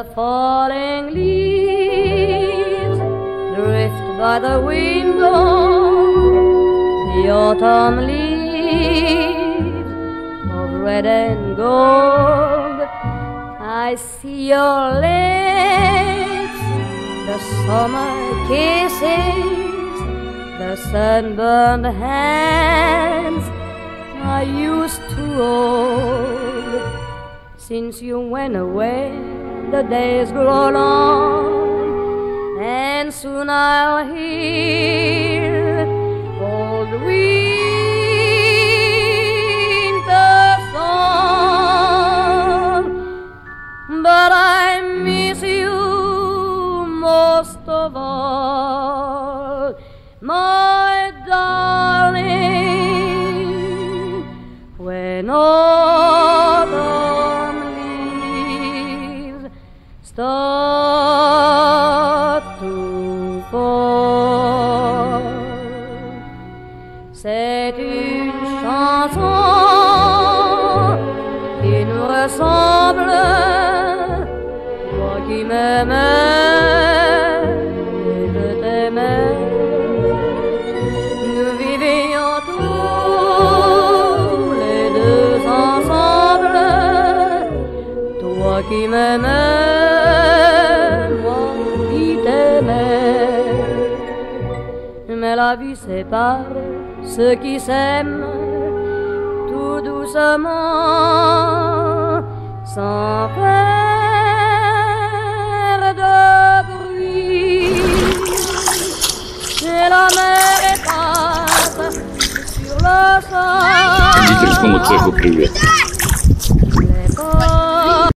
The falling leaves drift by the window, the autumn leaves of red and gold. I see your lips, the summer kisses, the sunburned hands I used to hold. Since you went away, the days grow long, and soon I'll hear old winter song. But I miss you most of all, my darling, when autumn leaves start to fall. C'est une chanson qui nous ressemble, toi qui m'aimais et je t'aimais. Nous vivions tous les deux ensemble, toi qui m'aimais, moi qui t'aimais. Mais la vie sépare ceux qui s'aiment tout doucement, sans faire de bruit. Et la mer épaisse sur le sol. Родительскому цеху привет. Les